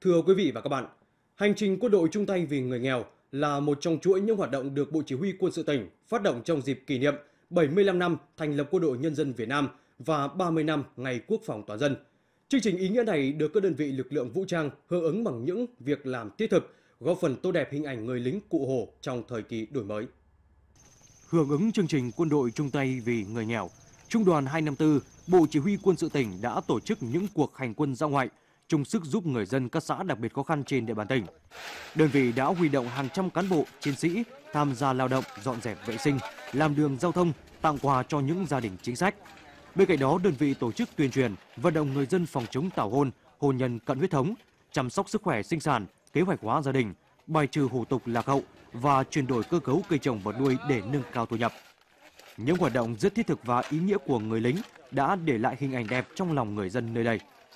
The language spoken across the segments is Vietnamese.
Thưa quý vị và các bạn, hành trình quân đội chung tay vì người nghèo là một trong chuỗi những hoạt động được Bộ Chỉ huy Quân sự tỉnh phát động trong dịp kỷ niệm 75 năm thành lập Quân đội Nhân dân Việt Nam và 30 năm Ngày Quốc phòng toàn dân. Chương trình ý nghĩa này được các đơn vị lực lượng vũ trang hưởng ứng bằng những việc làm thiết thực, góp phần tô đẹp hình ảnh người lính Cụ Hồ trong thời kỳ đổi mới. Hưởng ứng chương trình Quân đội chung tay vì người nghèo, Trung đoàn 254, Bộ Chỉ huy Quân sự tỉnh đã tổ chức những cuộc hành quân dã ngoại, chung sức giúp người dân các xã đặc biệt khó khăn trên địa bàn tỉnh. Đơn vị đã huy động hàng trăm cán bộ, chiến sĩ tham gia lao động, dọn dẹp vệ sinh, làm đường giao thông, tặng quà cho những gia đình chính sách. Bên cạnh đó, đơn vị tổ chức tuyên truyền, vận động người dân phòng chống tảo hôn, hôn nhân cận huyết thống, chăm sóc sức khỏe sinh sản, kế hoạch hóa gia đình, bài trừ hủ tục lạc hậu và chuyển đổi cơ cấu cây trồng vật nuôi để nâng cao thu nhập. Những hoạt động rất thiết thực và ý nghĩa của người lính đã để lại hình ảnh đẹp trong lòng người dân nơi đây.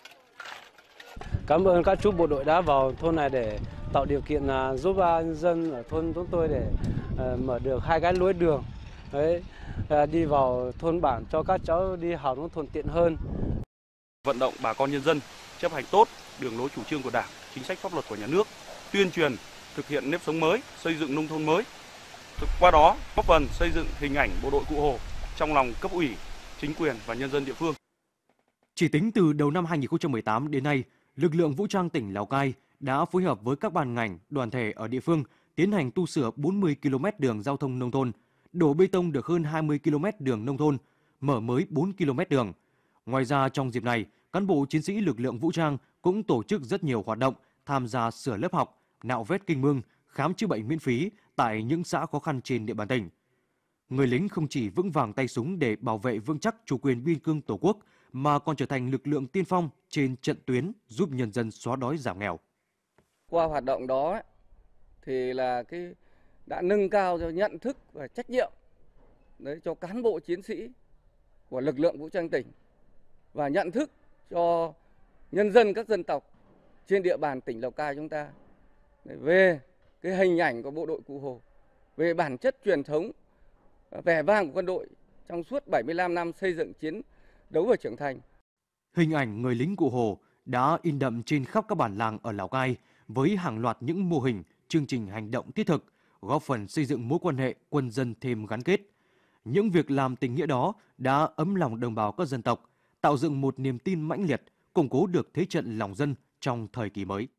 Cảm ơn các chú bộ đội đã vào thôn này để tạo điều kiện giúp dân ở thôn chúng tôi để mở được 2 cái lối đường. Đấy, đi vào thôn bản cho các cháu đi học nó thuận tiện hơn. Vận động bà con nhân dân chấp hành tốt đường lối chủ trương của Đảng, chính sách pháp luật của nhà nước, tuyên truyền thực hiện nếp sống mới, xây dựng nông thôn mới. Qua đó góp phần xây dựng hình ảnh bộ đội Cụ Hồ trong lòng cấp ủy, chính quyền và nhân dân địa phương. Chỉ tính từ đầu năm 2018 đến nay, lực lượng vũ trang tỉnh Lào Cai đã phối hợp với các ban ngành, đoàn thể ở địa phương tiến hành tu sửa 40 km đường giao thông nông thôn, đổ bê tông được hơn 20 km đường nông thôn, mở mới 4 km đường. Ngoài ra, trong dịp này, cán bộ chiến sĩ lực lượng vũ trang cũng tổ chức rất nhiều hoạt động tham gia sửa lớp học, nạo vét kênh mương, khám chữa bệnh miễn phí tại những xã khó khăn trên địa bàn tỉnh. Người lính không chỉ vững vàng tay súng để bảo vệ vững chắc chủ quyền biên cương Tổ quốc, mà còn trở thành lực lượng tiên phong trên trận tuyến giúp nhân dân xóa đói giảm nghèo. Qua hoạt động đó thì là đã nâng cao cho nhận thức và trách nhiệm đấy cho cán bộ chiến sĩ của lực lượng vũ trang tỉnh và nhận thức cho nhân dân các dân tộc trên địa bàn tỉnh Lào Cai chúng ta về cái hình ảnh của bộ đội Cụ Hồ, về bản chất truyền thống vẻ vang của quân đội trong suốt 75 năm xây dựng, chiến đấu và trưởng thành. Hình ảnh người lính Cụ Hồ đã in đậm trên khắp các bản làng ở Lào Cai với hàng loạt những mô hình, chương trình hành động thiết thực, góp phần xây dựng mối quan hệ quân dân thêm gắn kết. Những việc làm tình nghĩa đó đã ấm lòng đồng bào các dân tộc, tạo dựng một niềm tin mãnh liệt, củng cố được thế trận lòng dân trong thời kỳ mới.